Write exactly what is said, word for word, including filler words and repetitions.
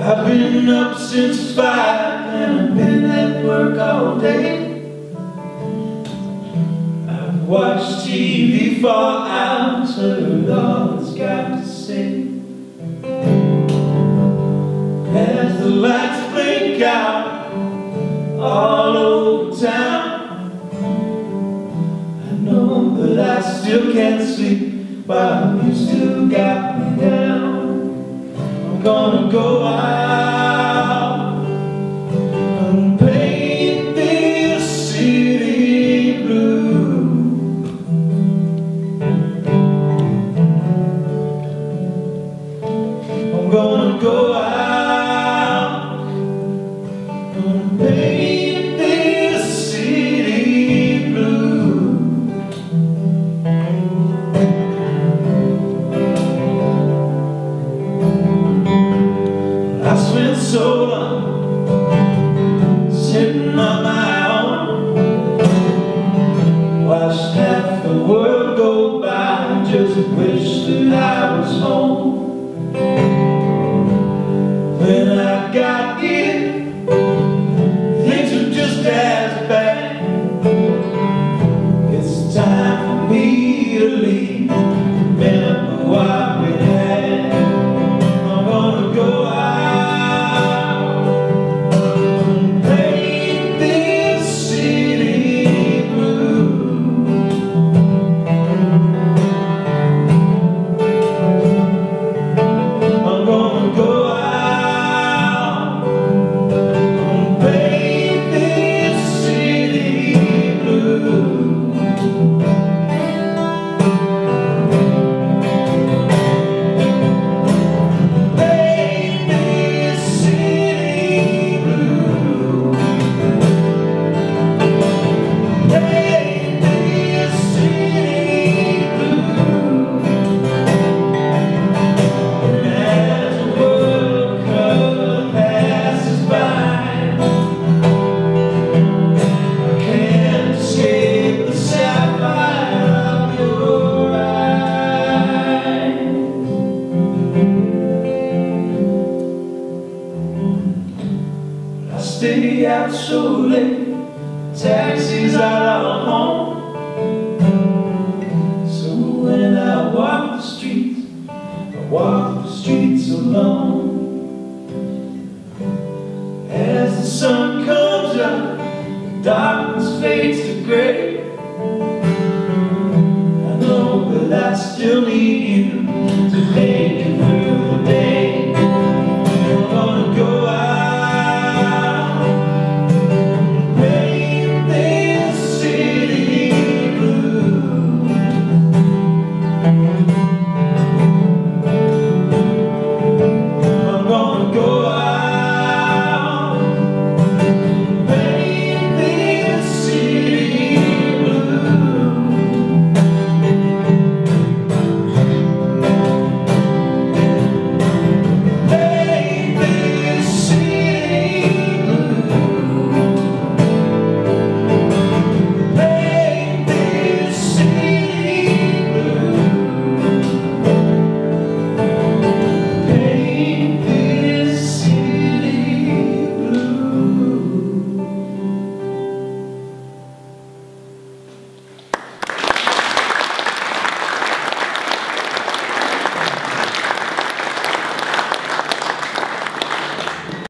I've been up since five and I've been at work all day. I've watched T V for hours, heard all it's got to say. As the lights blink out all over town, I know that I still can't sleep while you still got me down. I'm gonna go out and paint this city blue. I'm gonna go out and paint this city blue. I spent so long sitting on my own, watched half the world go by, just wish that I was home. When I got here, things were just as bad. It's time for me to leave, remember what we had. I'm gonna go out and paint this city blue. I'm gonna go out and paint this city blue. Paint this city blue. Paint this city blue. And as the world of color passes by, I can't escape the sapphire of your eyes. I stay out so late, taxis are all home. So when I walk the streets, I walk the streets alone. As the sun comes up, darkness fades to gray.